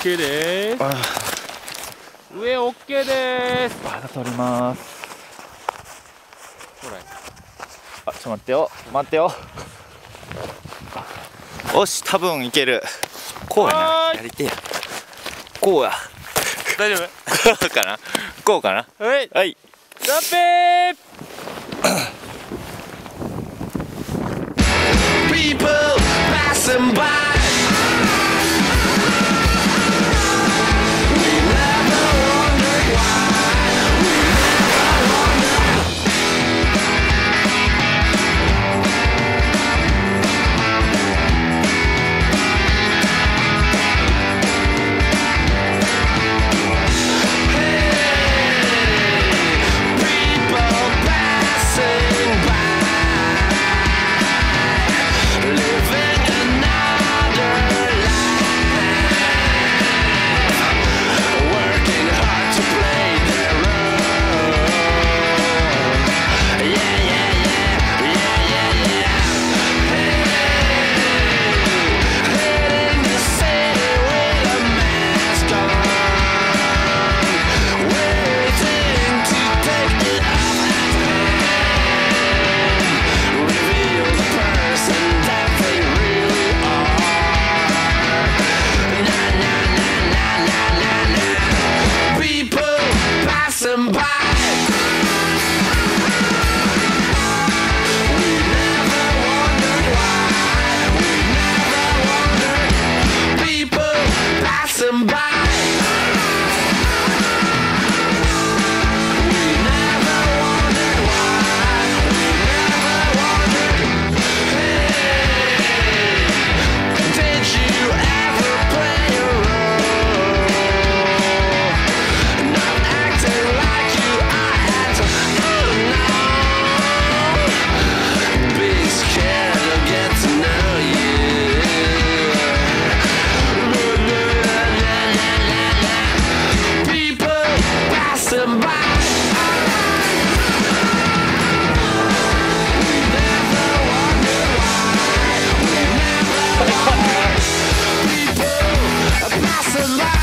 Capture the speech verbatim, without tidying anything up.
OK です。上 OK です。 まだ取ります。 ほら、 あ、ちょっと待ってよ、待ってよ。よし、多分いける。こうやな、やりてえや。こうや。 大丈夫こうかな、こうかな。 はい、 はい、 ジャンピー People passing by. We never wondered why. We never wondered. Hey, people passing by. Living another life, working hard to play their role. Yeah, yeah, yeah, yeah, yeah, yeah. Hey, hitting the city with a mask on, waiting to take it off at hand, reveal the person that they really are. Na na na na na na na. People passing by. We never wondered why. We never wondered. People passing by. We never wondered why. We never wondered. Hey, did you ever play a role? Not acting like you I had to. Oh no. Be scared to get to know you. People passing by. We never wondered why. We never wondered. People passing by.